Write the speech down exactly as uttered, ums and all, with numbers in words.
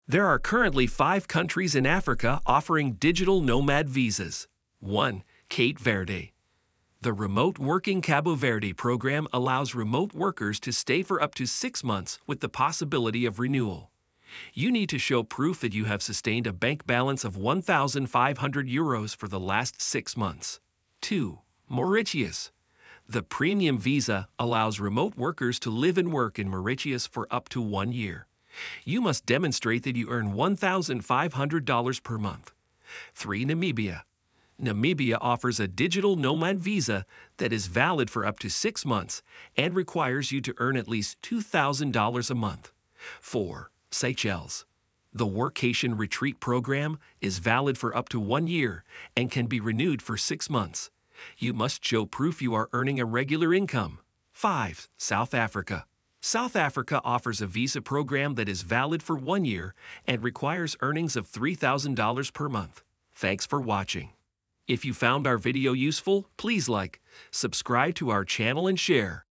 There are currently five countries in Africa offering digital nomad visas. one. Cape Verde. The Remote Working Cabo Verde program allows remote workers to stay for up to six months with the possibility of renewal. You need to show proof that you have sustained a bank balance of one thousand five hundred euros for the last six months. two. Mauritius. The Premium Visa allows remote workers to live and work in Mauritius for up to one year. You must demonstrate that you earn one thousand five hundred dollars per month. three. Namibia. Namibia offers a digital nomad visa that is valid for up to six months and requires you to earn at least two thousand dollars a month. four. Seychelles. The Workation Retreat program is valid for up to one year and can be renewed for six months. You must show proof you are earning a regular income. five. South Africa. South Africa offers a visa program that is valid for one year and requires earnings of three thousand dollars per month. Thanks for watching. If you found our video useful, please like, subscribe to our channel and share.